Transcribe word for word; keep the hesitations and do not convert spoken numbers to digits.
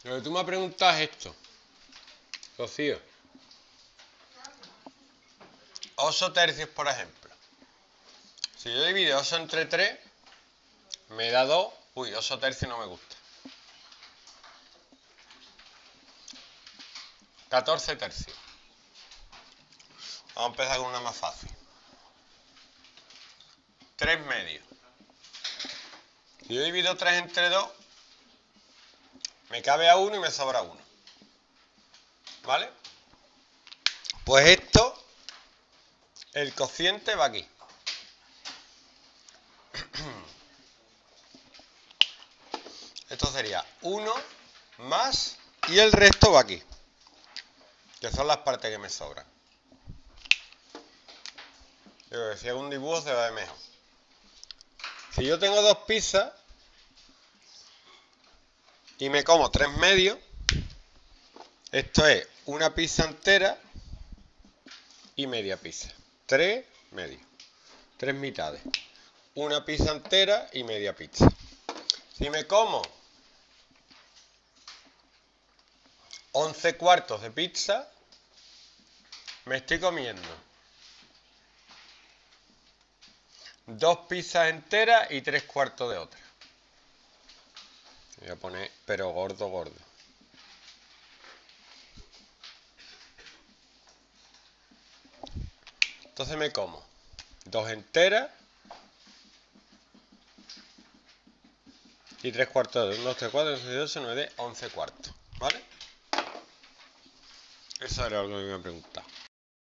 Lo que tú me preguntas es esto, Rocío. ocho tercios, por ejemplo. Si yo divido ocho entre tres, me da dos. Uy, ocho tercios no me gusta. catorce tercios. Vamos a empezar con una más fácil. tres medios. Si yo divido tres entre dos, me cabe a uno y me sobra uno. ¿Vale? Pues esto, el cociente va aquí. Esto sería uno más y el resto va aquí. Que son las partes que me sobran. Yo creo que si hago un dibujo se va a ver mejor. Si yo tengo dos pizzas y me como tres medios, esto es una pizza entera y media pizza. Tres medios. Tres mitades. Una pizza entera y media pizza. Si me como once cuartos de pizza, me estoy comiendo dos pizzas enteras y tres cuartos de otra. Voy a poner, pero gordo, gordo. Entonces me como dos enteras y tres cuartos de uno, dos, tres, cuatro, cinco, seis, ocho, nueve, once cuartos. ¿Vale? Eso era algo que me preguntaba.